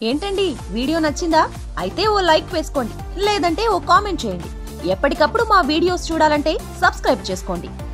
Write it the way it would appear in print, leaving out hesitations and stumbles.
ఏంటండి వీడియో నచ్చిందా? అయితే ఓ లైక్ వేసుకోండి, లేదంటే ఓ కామెంట్ చేయండి. ఎప్పటికప్పుడు మా వీడియోస్ చూడాలంటే సబ్స్క్రైబ్ చేసుకోండి.